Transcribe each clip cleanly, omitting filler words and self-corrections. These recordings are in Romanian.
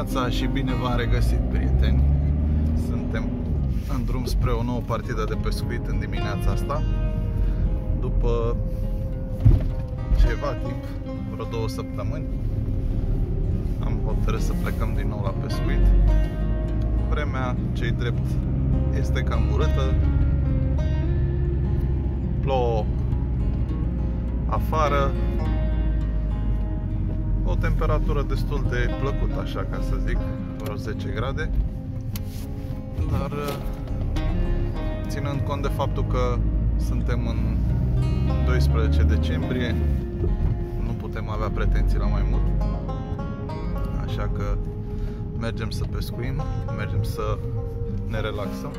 dimineața și bine v-am regăsit, prieteni. Suntem în drum spre o nouă partidă de pescuit în dimineața asta. După ceva timp, vreo 2 săptămâni, am hotărât să plecăm din nou la pescuit. Vremea, ce-i drept, este cam urâtă. Plouă afară. O temperatură destul de plăcută, așa ca să zic, vreo 10 grade. Dar ținând cont de faptul că suntem în 12 decembrie, nu putem avea pretenții la mai mult. Așa că mergem să pescuim, mergem să ne relaxăm.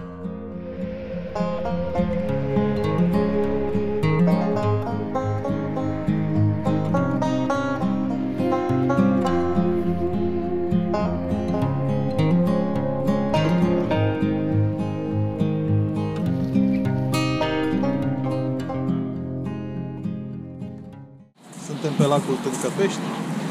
Suntem pe lacul Tâncăpești.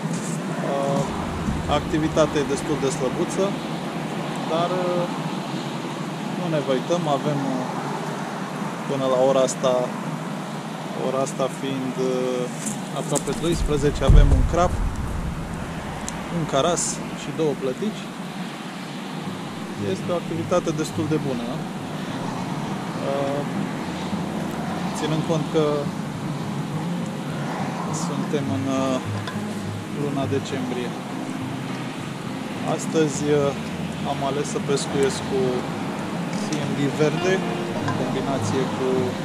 Activitatea e destul de slăbuță, dar nu ne văităm. Avem până la ora asta fiind aproape 12, avem un crap, un caras și 2 plătici. Este o activitate destul de bună, ținând cont că suntem în luna decembrie. Astăzi am ales să pescuiesc cu CMB verde în combinație cu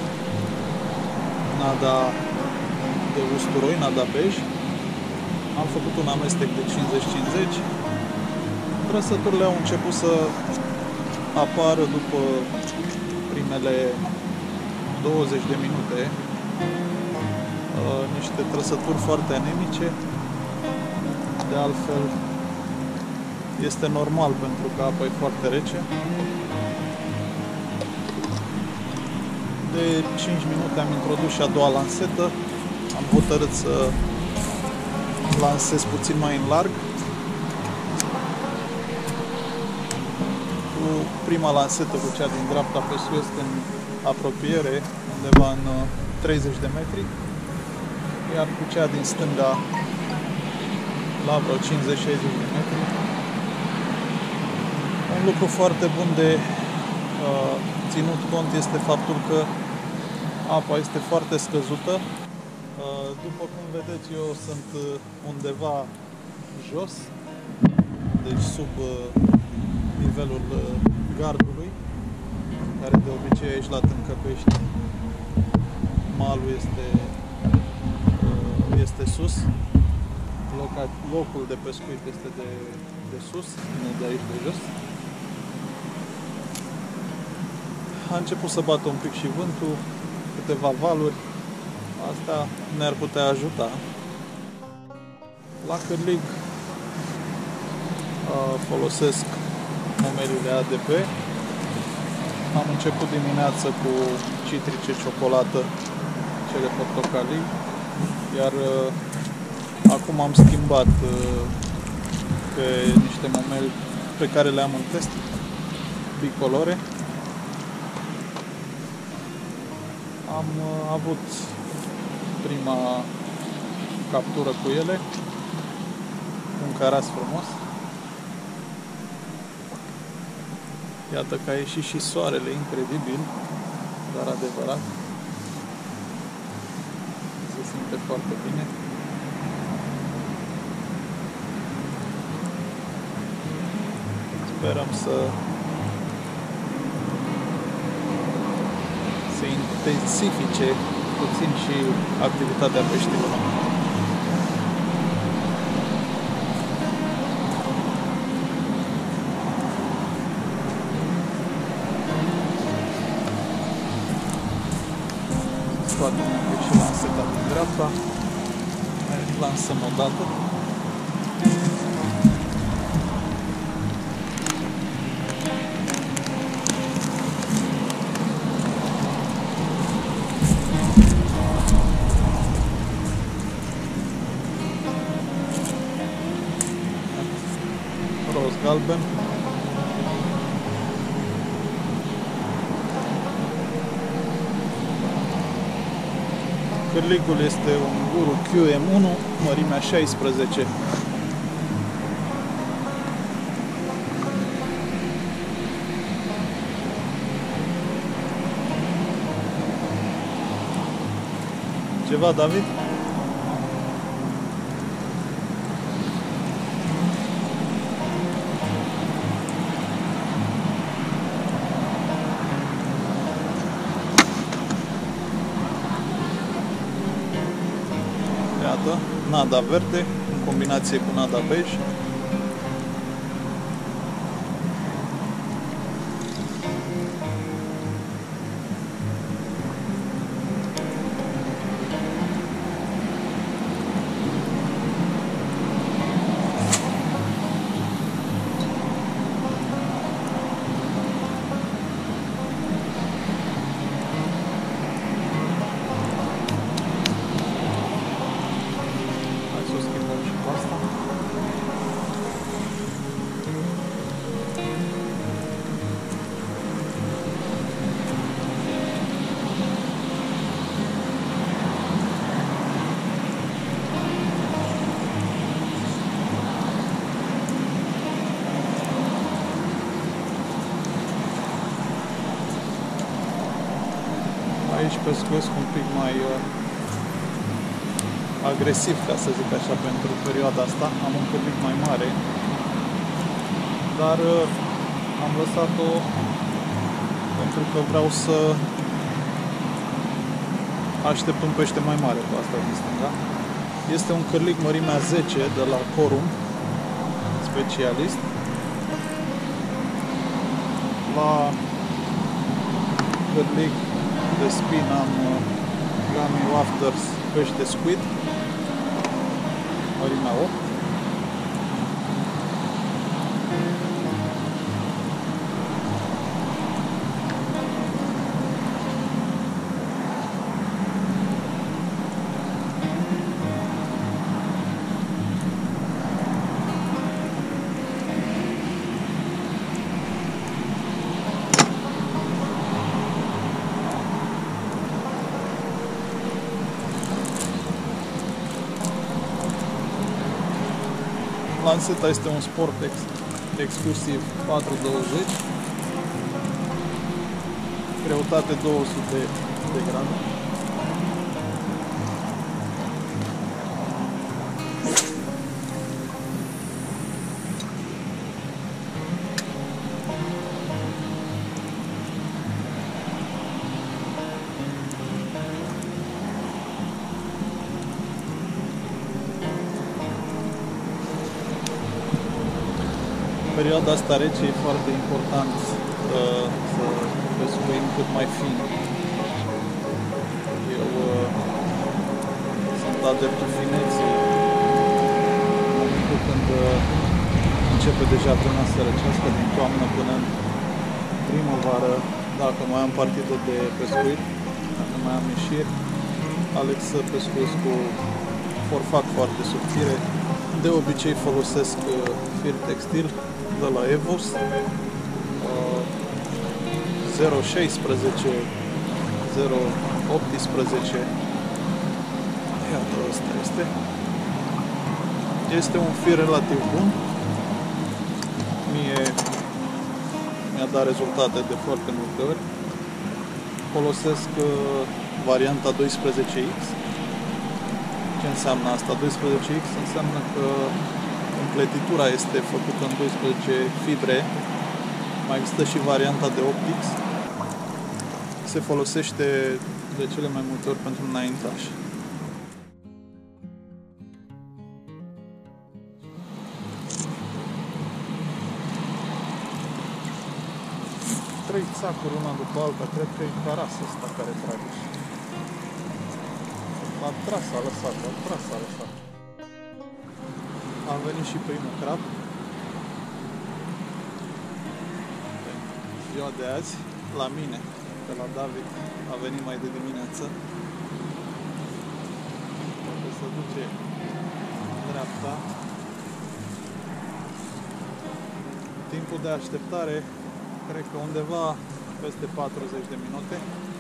nada de usturoi, nada bej. Am făcut un amestec de 50-50. Trăsăturile au început să apară după primele 20 de minute. Niște trăsături foarte anemice. De altfel, este normal pentru că apa e foarte rece. De 5 minute am introdus și a doua lansetă. Am hotărât să lansez puțin mai în larg. Cu prima lansetă, cu cea din dreapta, pescuiesc în apropiere, undeva în 30 de metri. Iar cu cea din stânga la vreo 50-60 de metri. Un lucru foarte bun de ținut cont este faptul că apa este foarte scăzută. După cum vedeți, eu sunt undeva jos, deci sub nivelul gardului, care de obicei aici la Tâncăpești malul este sus, locul de pescuit este de sus, nu de aici de jos. A început să bată un pic și vântul, câteva valuri, asta ne-ar putea ajuta. La cârlig folosesc momelile ADP. Am început dimineața cu citrice, ciocolată, cele portocalii, iar acum am schimbat pe niște momeli pe care le am în test, bicolore. Am avut prima captură cu ele, un caras frumos. Iată că a ieșit și soarele, incredibil, dar adevărat. Se simte foarte bine. Sperăm să se intensifice puțin și activitatea peștilor. Scoatem un pic și lanseta din dreapta. Lansăm o dată. rost galben. Cârligul este un Guru QM1, mărimea 16. Ceva, David? Iată, nada verde în combinație cu nada beige. Aici pescuiesc un pic mai agresiv, ca să zic așa, pentru perioada asta. Am un cârlig mai mare, dar am lăsat-o pentru că vreau să aștept un pește mai mare cu asta din stânga. Este un cârlig mărimea 10 de la Corum Specialist. La cârlig de spin am Gummy Wafters pește squid, mărimea 8. Lanseta este un Sportex exclusiv 420, greutate 200 de grame. Perioada asta rece e foarte important să pescuim cât mai fin. Eu sunt adeptul fineții în momentul când începe deja vremea să răcească, din toamnă până în primăvară, dacă mai am partidă de pescuit, dacă mai am ieșiri, aleg să pescuiesc cu forfac foarte subțire. De obicei folosesc fir textil de la Evos 016, 018. Iată, ăsta este. Este un fir relativ bun. Mi-a dat rezultate de foarte multe ori. Folosesc varianta 12X. Ce înseamnă asta? 12X înseamnă că împletitura este făcută în 12 fibre. Mai există și varianta de 8X. Se folosește de cele mai multe ori pentru înaintaș. Trei țacuri una după alta, cred că e carasa asta care trage. A tras, a lăsat, a tras, a lăsat. A venit și primul crab. Ziua de azi, la mine, pe la David, a venit mai de dimineață. Poate să duce în dreapta. Timpul de așteptare, cred că undeva peste 40 de minute.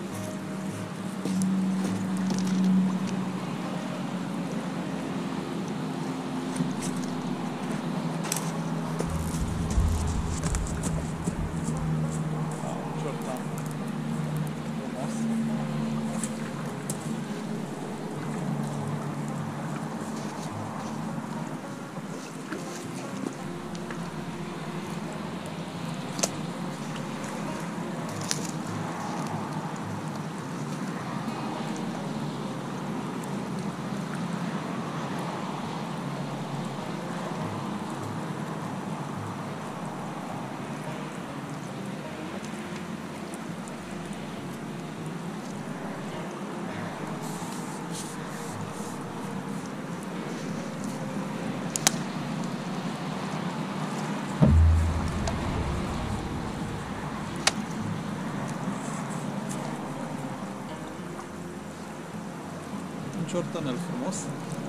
Un ciortanel frumos.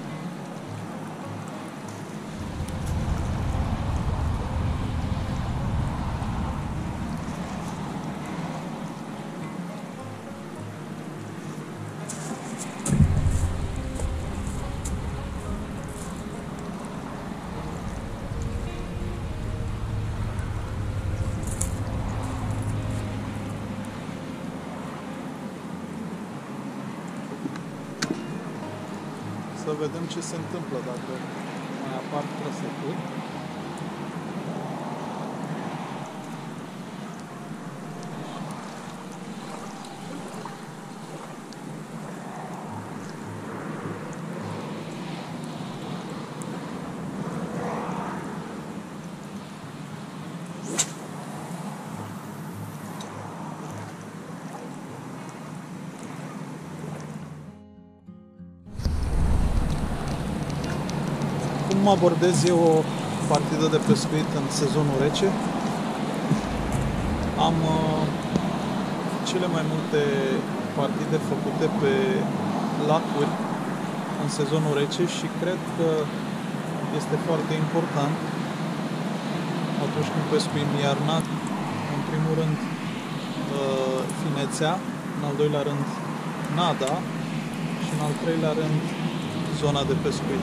Să vedem ce se întâmplă dacă mai apar trăsături. Cum abordez eu o partidă de pescuit în sezonul rece? Am cele mai multe partide făcute pe lacuri în sezonul rece și cred că este foarte important atunci când pescuim iarna, în primul rând finețea, în al doilea rând nada și în al treilea rând zona de pescuit.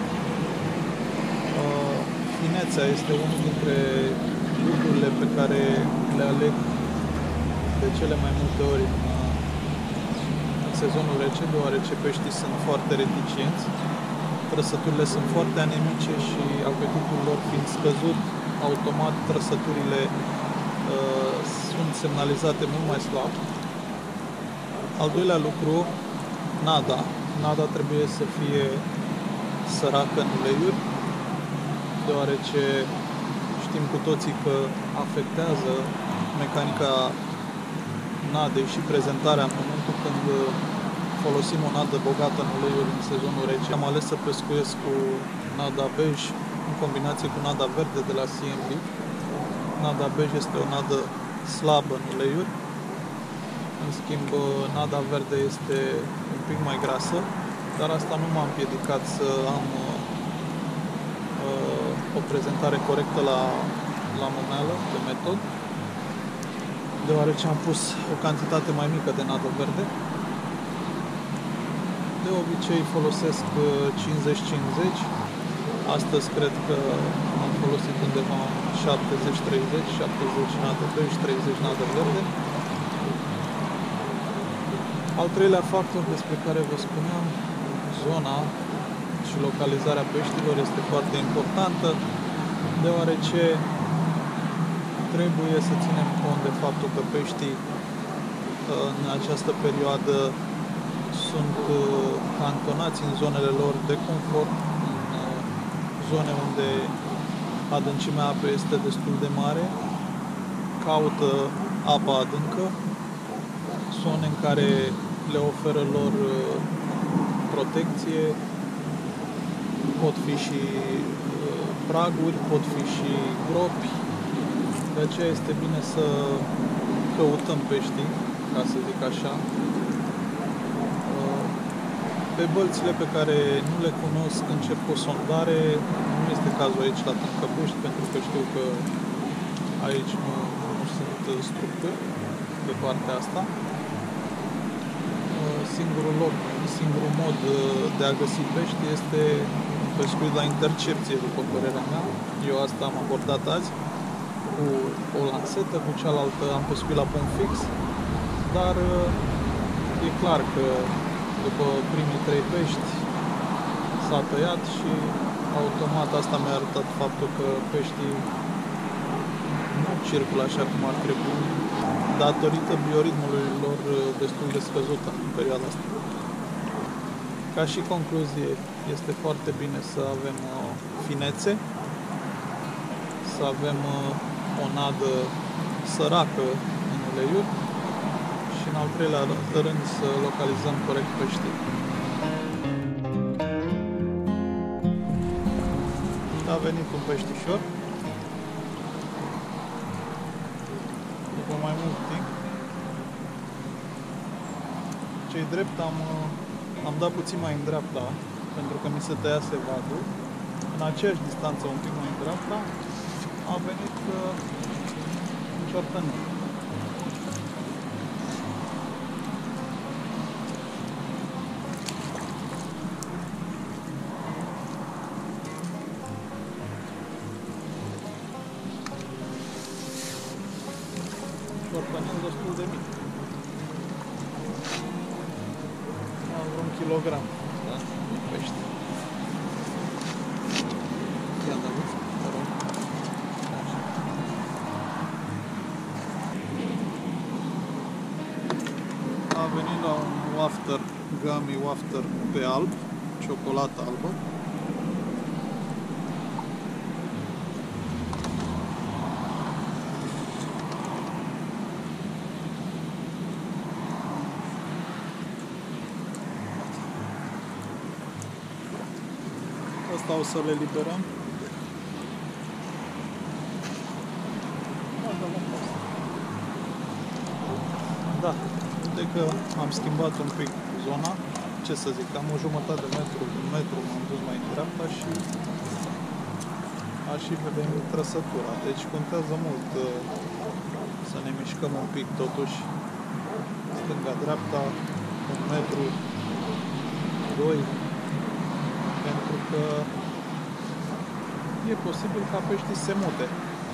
Finețea este unul dintre lucrurile pe care le aleg de cele mai multe ori în sezonul rece, deoarece peștii sunt foarte reticienți, trăsăturile sunt foarte anemice și apetitul lor fiind scăzut, automat trăsăturile sunt semnalizate mult mai slab. Al doilea lucru, nada. Nada trebuie să fie săracă în uleiuri, deoarece știm cu toții că afectează mecanica nadei și prezentarea în momentul când folosim o nadă bogată în uleiuri în sezonul rece. Am ales să pescuiesc cu nada bej în combinație cu nada verde de la CMB. Nada bej este o nadă slabă în uleiuri, în schimb nada verde este un pic mai grasă, dar asta nu m-a împiedicat să am o prezentare corectă la momeală, pe metod, deoarece am pus o cantitate mai mică de nadă verde. De obicei folosesc 50-50, astăzi cred că am folosit undeva 70-30, 70 nadă bej, 30 nadă verde. Al treilea factor despre care vă spuneam, zona și localizarea peștilor este foarte importantă, deoarece trebuie să ținem cont de faptul că peștii în această perioadă sunt cantonați în zonele lor de confort, în zone unde adâncimea apei este destul de mare, caută apa adâncă, zone în care le oferă lor protecție, pot fi și praguri, pot fi și gropi, de aceea este bine să căutăm peștii, ca să zic așa. Pe bălțile pe care nu le cunosc, încerc o sondare, nu este cazul aici la Tâncăbuști, pentru că știu că Aici nu sunt structuri pe partea asta. Singurul mod de a găsi pești este pescuit la intercepție, după părerea mea. Eu asta am abordat azi cu o lansetă, cu cealaltă am pescuit la pom fix, dar e clar că după primii 3 pești s-a tăiat și automat asta mi-a arătat faptul că peștii nu circulă așa cum ar trebui, datorită bioritmului lor destul de scăzut în perioada asta. Ca și concluzie, este foarte bine să avem finețe, să avem o nadă săracă în uleiuri și în al treilea rând să localizăm corect peștii. A venit un peștișor după mai mult timp. Ce-i drept, am dat puțin mai în dreapta pentru că mi se tăiase vadul. În aceeași distanță, un pic mai în dreapta, a venit un ciortănel. Ciortănel destul de mic. Vreo 1 kilogram, da? Pește. Ia da, vă rog. A venit la un wafter, gummy wafter pe alb, ciocolată albă. Asta o să le liberăm. Da, de că am schimbat un pic zona, ce să zic, am o jumătate de metru, un metru m-am dus mai în dreapta și și vedem trăsătura. Deci contează mult să ne mișcăm un pic totuși stânga-dreapta, un metru, 2, pentru că e posibil ca peștii să se mute.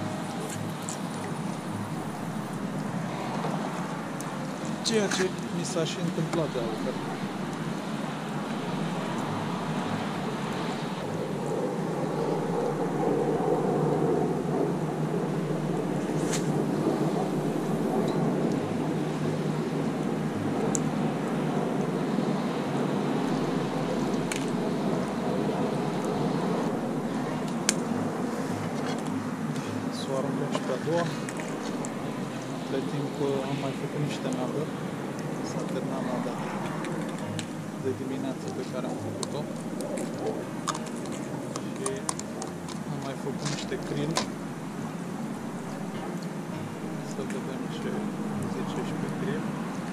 Ceea ce mi s-a și întâmplat de altfel. Să o aruncăm și pe a doua. Între timp am mai făcut niște nadări. S-a terminat nada de dimineață pe care am făcut-o. Și am mai făcut niște krill. Să vedem ce zice și pe krill.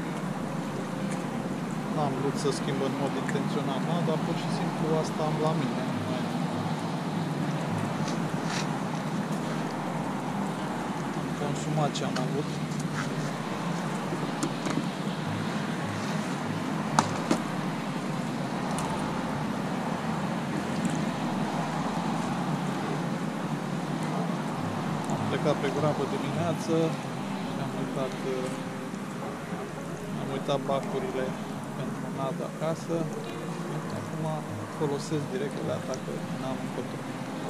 N-am vrut să schimb în mod intenționat nada, pur și simplu asta am la mine. Am consumat ce am avut. Am plecat pe grabă dimineață și am uitat bacurile pentru nada acasă. Acum folosesc direct la atacă, n-am încotro.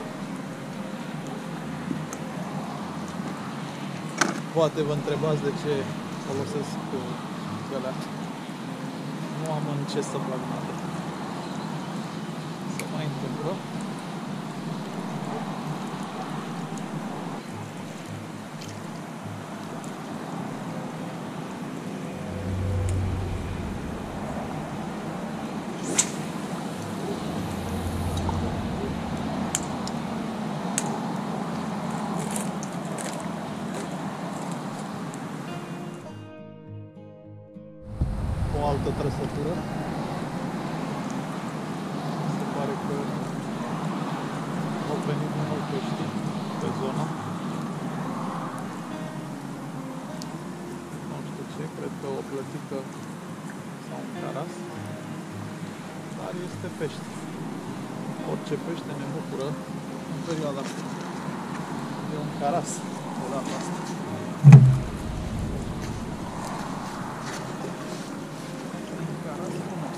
Poate vă întrebați de ce folosesc alea. Nu am în ce să bag nada. Se mai întâmplă. O altă trăsătură. Se pare că au venit din nou pești pe zona. cred că o plătică sau un caras, dar este pește. Orice pește ne bucură în perioada asta. E un caras de data asta. Un caras frumos.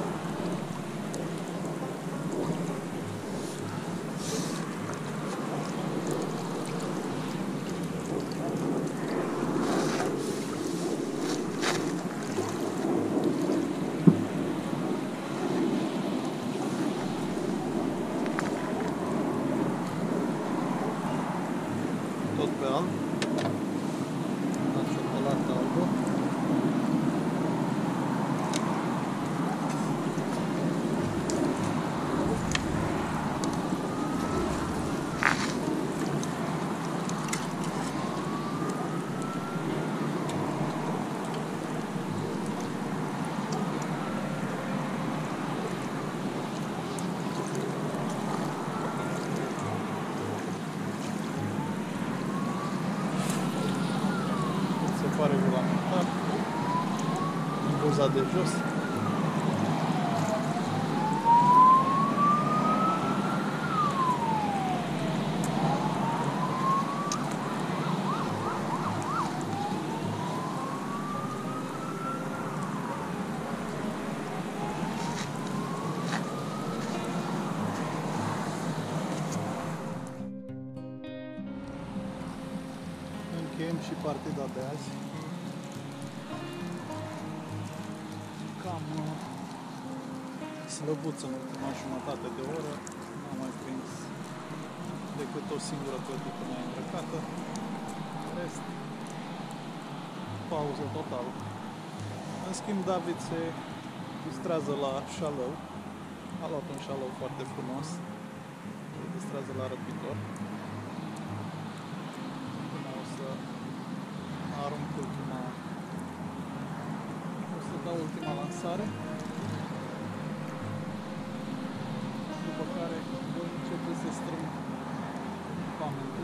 Tot pe alb, la ciocolată albă. Pare regulamentar în buza de jos. Încheiem și partida de azi. Cam slăbuț în ultima jumătate de oră, n-am mai prins decât o singură clătită mai îmbrăcată. În rest, pauză totală. În schimb, David se distrează la șalău. A luat un șalău foarte frumos. Se distrează la răpitor. Acum o să arunc ultima lansare, după care voi începe să strâng echipamentul.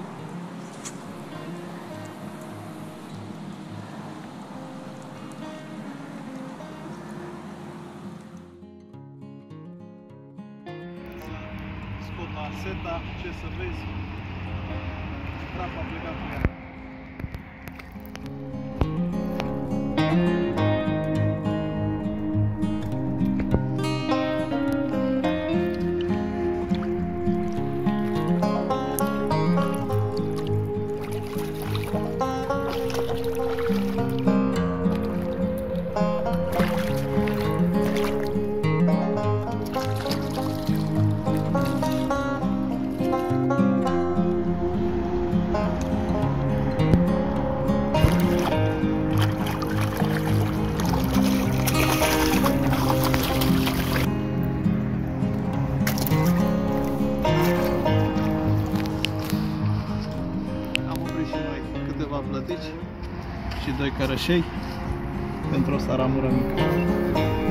Scot la seta, ce să vezi, trapa a plecat cu ea. Plătici și 2 cărășei pentru o saramură mică.